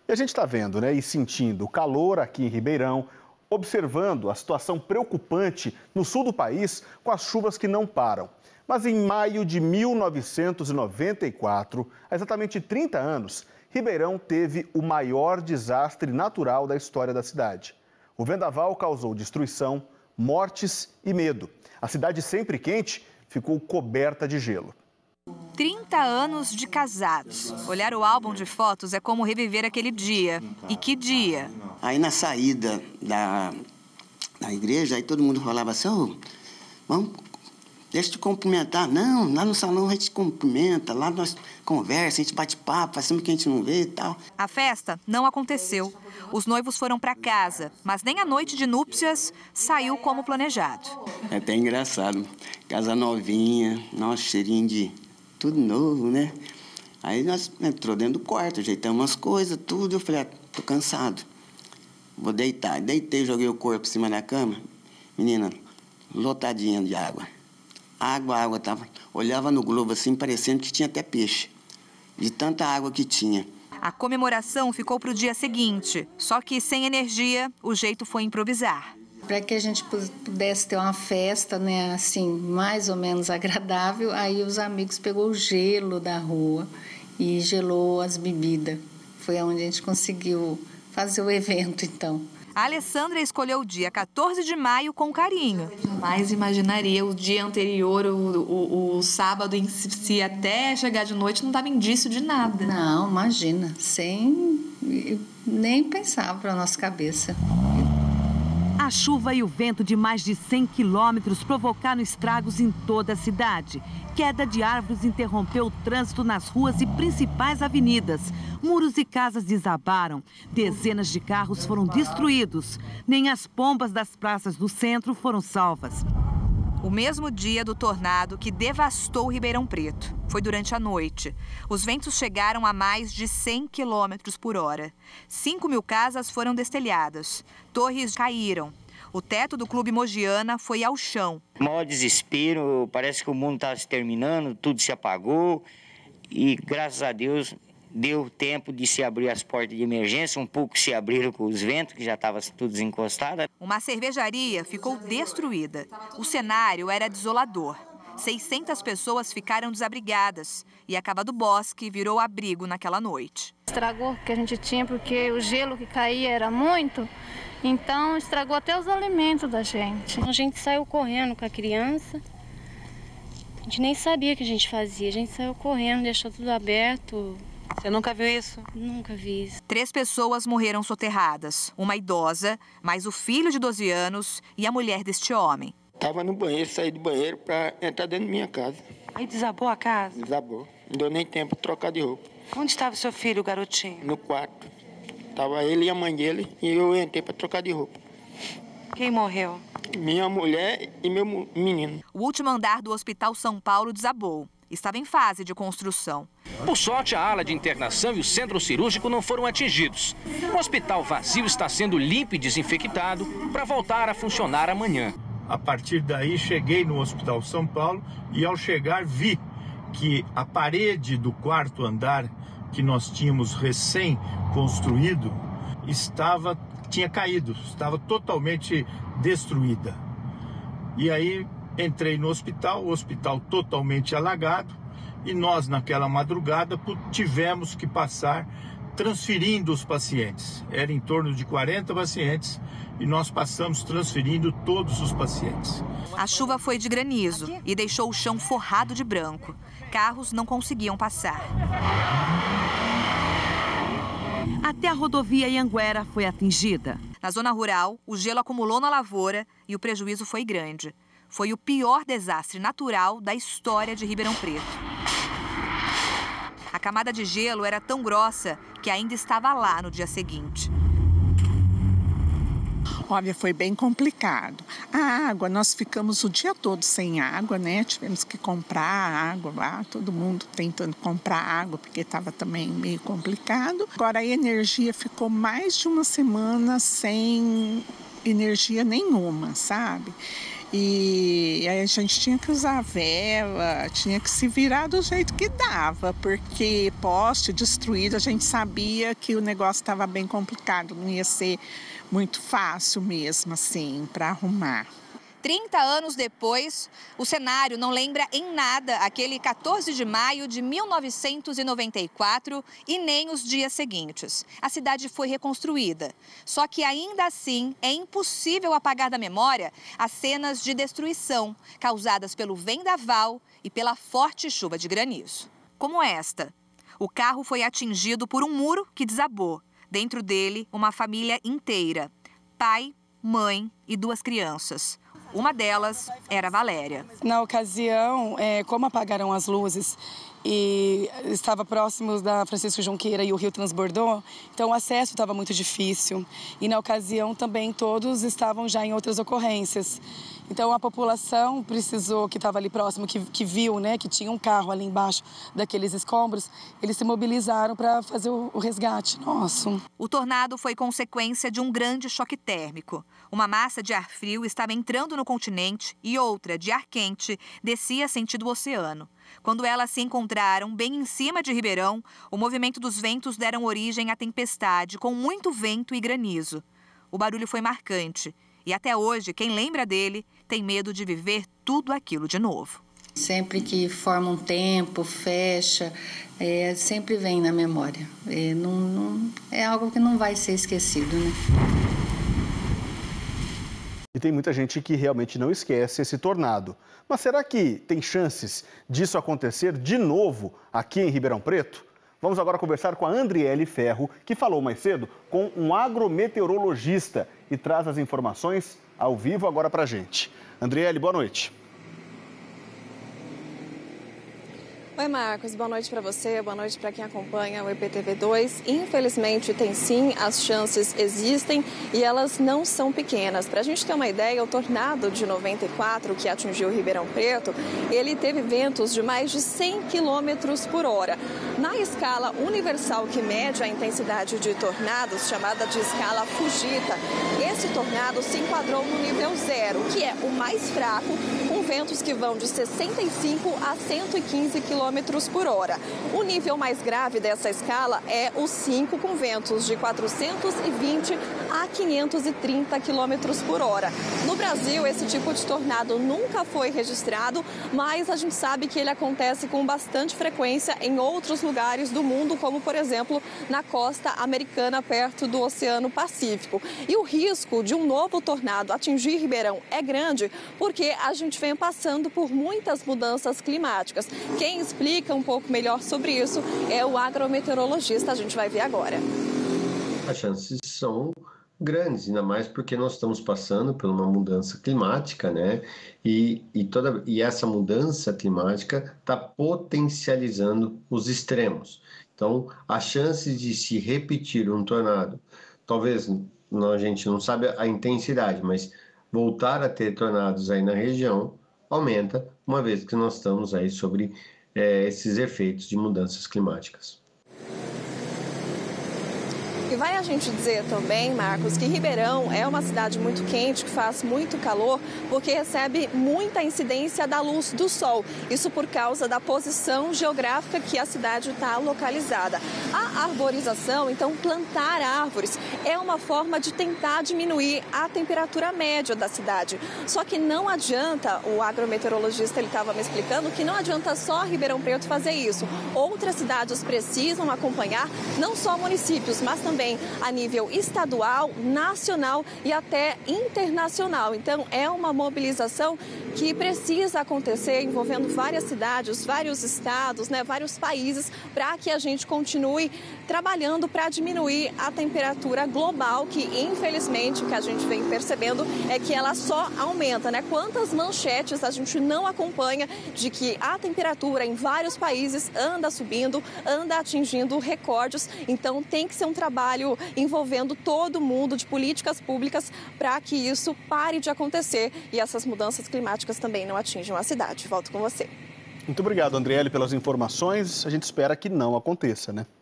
E a gente está vendo, né, e sentindo o calor aqui em Ribeirão, observando a situação preocupante no sul do país com as chuvas que não param. Mas em maio de 1994, há exatamente 30 anos, Ribeirão teve o maior desastre natural da história da cidade. O vendaval causou destruição, mortes e medo. A cidade sempre quente ficou coberta de gelo. 30 anos de casados. Olhar o álbum de fotos é como reviver aquele dia. E que dia! Aí na saída da igreja, aí todo mundo falava assim, oh, vamos, deixa eu te cumprimentar. Não, lá no salão a gente cumprimenta, lá nós conversa, a gente bate papo, fazemos que a gente não vê e tal. A festa não aconteceu. Os noivos foram para casa, mas nem a noite de núpcias saiu como planejado. É até engraçado. Casa novinha, nossa, cheirinho de tudo novo, né? Aí nós entrou dentro do quarto, ajeitamos as coisas, tudo. Eu falei, tô cansado, vou deitar. Deitei, joguei o corpo em cima da cama. Menina, lotadinha de água. Água, tava. Olhava no globo assim, parecendo que tinha até peixe, de tanta água que tinha. A comemoração ficou para o dia seguinte, só que sem energia, o jeito foi improvisar. Para que a gente pudesse ter uma festa, né, assim, mais ou menos agradável, aí os amigos pegou o gelo da rua e gelou as bebidas. Foi onde a gente conseguiu fazer o evento, então. A Alessandra escolheu o dia 14 de maio com carinho. Jamais imaginaria o dia anterior, o sábado em si, até chegar de noite, não dava indício de nada. Não, imagina, sem nem pensar para a nossa cabeça. A chuva e o vento de mais de 100 quilômetros provocaram estragos em toda a cidade. Queda de árvores interrompeu o trânsito nas ruas e principais avenidas. Muros e casas desabaram. Dezenas de carros foram destruídos. Nem as pombas das praças do centro foram salvas. O mesmo dia do tornado que devastou Ribeirão Preto. Foi durante a noite. Os ventos chegaram a mais de 100 quilômetros por hora. 5.000 casas foram destelhadas. Torres caíram. O teto do Clube Mogiana foi ao chão. Maior desespero, parece que o mundo estava se terminando, tudo se apagou. E, graças a Deus, deu tempo de se abrir as portas de emergência, um pouco se abriram com os ventos, que já estava tudo desencostado. Uma cervejaria ficou destruída. O cenário era desolador. 600 pessoas ficaram desabrigadas e a Cava do Bosque virou abrigo naquela noite. Estragou o que a gente tinha porque o gelo que caía era muito, então estragou até os alimentos da gente. A gente saiu correndo com a criança, a gente nem sabia o que a gente fazia, a gente saiu correndo, deixou tudo aberto. Você nunca viu isso? Nunca vi isso. 3 pessoas morreram soterradas, uma idosa, mais o filho de 12 anos e a mulher deste homem. Estava no banheiro, saí do banheiro para entrar dentro da minha casa. Aí desabou a casa? Desabou. Não deu nem tempo de trocar de roupa. Onde estava o seu filho, o garotinho? No quarto. Estava ele e a mãe dele e eu entrei para trocar de roupa. Quem morreu? Minha mulher e meu menino. O último andar do Hospital São Paulo desabou. Estava em fase de construção. Por sorte, a ala de internação e o centro cirúrgico não foram atingidos. O hospital vazio está sendo limpo e desinfectado para voltar a funcionar amanhã. A partir daí, cheguei no Hospital São Paulo e, ao chegar, vi que a parede do quarto andar que nós tínhamos recém-construído tinha caído, estava totalmente destruída. E aí entrei no hospital, o hospital totalmente alagado, e nós, naquela madrugada, tivemos que passar transferindo os pacientes. Era em torno de 40 pacientes e nós passamos transferindo todos os pacientes. A chuva foi de granizo e deixou o chão forrado de branco. Carros não conseguiam passar. Até a rodovia Anhanguera foi atingida. Na zona rural, o gelo acumulou na lavoura e o prejuízo foi grande. Foi o pior desastre natural da história de Ribeirão Preto. A camada de gelo era tão grossa que ainda estava lá no dia seguinte. Olha, foi bem complicado. A água, nós ficamos o dia todo sem água, né? Tivemos que comprar água lá, todo mundo tentando comprar água, porque estava também meio complicado. Agora, a energia ficou mais de uma semana sem energia nenhuma, sabe? E aí a gente tinha que usar vela, tinha que se virar do jeito que dava, porque poste destruído, a gente sabia que o negócio estava bem complicado, não ia ser muito fácil mesmo, assim, para arrumar. 30 anos depois, o cenário não lembra em nada aquele 14 de maio de 1994 e nem os dias seguintes. A cidade foi reconstruída. Só que ainda assim é impossível apagar da memória as cenas de destruição causadas pelo vendaval e pela forte chuva de granizo. Como esta. O carro foi atingido por um muro que desabou. Dentro dele, uma família inteira. Pai, mãe e 2 crianças. Uma delas era a Valéria. Na ocasião, como apagaram as luzes e estava próximo da Francisco Junqueira e o rio transbordou, então o acesso estava muito difícil. E na ocasião também todos estavam já em outras ocorrências. Então a população precisou, que estava ali próximo, que viu, né, que tinha um carro ali embaixo daqueles escombros, eles se mobilizaram para fazer o resgate nosso. O tornado foi consequência de um grande choque térmico. Uma massa de ar frio estava entrando no continente e outra, de ar quente, descia sentido oceano. Quando elas se encontraram bem em cima de Ribeirão, o movimento dos ventos deram origem à tempestade, com muito vento e granizo. O barulho foi marcante. E até hoje, quem lembra dele tem medo de viver tudo aquilo de novo. Sempre que forma um tempo, fecha, sempre vem na memória. É algo que não vai ser esquecido, né? E tem muita gente que realmente não esquece esse tornado. Mas será que tem chances disso acontecer de novo aqui em Ribeirão Preto? Vamos agora conversar com a Andriele Ferro, que falou mais cedo com um agrometeorologista e traz as informações ao vivo agora para a gente. Andriele, boa noite. Oi, Marcos. Boa noite para você, boa noite para quem acompanha o EPTV2. Infelizmente, tem sim, as chances existem e elas não são pequenas. Para a gente ter uma ideia, o tornado de 94 que atingiu Ribeirão Preto, ele teve ventos de mais de 100 km por hora. Na escala universal que mede a intensidade de tornados, chamada de escala Fujita, esse tornado se enquadrou no nível 0, que é o mais fraco, com ventos que vão de 65 a 115 km por hora. O nível mais grave dessa escala é o 5, com ventos de 420 a 530 km por hora. No Brasil, esse tipo de tornado nunca foi registrado, mas a gente sabe que ele acontece com bastante frequência em outros lugares do mundo, como, por exemplo, na costa americana, perto do Oceano Pacífico. E o risco de um novo tornado atingir Ribeirão é grande, porque a gente vem passando por muitas mudanças climáticas. Quem explica um pouco melhor sobre isso é o agrometeorologista, a gente vai ver agora. As chances são grandes, ainda mais porque nós estamos passando por uma mudança climática, né? E essa mudança climática está potencializando os extremos. Então, as chances de se repetir um tornado, talvez a gente não sabe a intensidade, mas voltar a ter tornados aí na região aumenta, uma vez que nós estamos aí sobre esses efeitos de mudanças climáticas. E vai a gente dizer também, Marcos, que Ribeirão é uma cidade muito quente, que faz muito calor, porque recebe muita incidência da luz do sol. Isso por causa da posição geográfica que a cidade está localizada. A arborização, então plantar árvores, é uma forma de tentar diminuir a temperatura média da cidade. Só que não adianta, o agrometeorologista ele estava me explicando, que não adianta só Ribeirão Preto fazer isso. Outras cidades precisam acompanhar, não só municípios, mas também a nível estadual, nacional e até internacional. Então, é uma mobilização que precisa acontecer envolvendo várias cidades, vários estados, vários países, para que a gente continue trabalhando para diminuir a temperatura global, que infelizmente o que a gente vem percebendo é que ela só aumenta, Quantas manchetes a gente não acompanha de que a temperatura em vários países anda subindo, anda atingindo recordes. Então tem que ser um trabalho envolvendo todo mundo, de políticas públicas, para que isso pare de acontecer e essas mudanças climáticas também não atinjam a cidade. Volto com você. Muito obrigado, Andriele, pelas informações. A gente espera que não aconteça,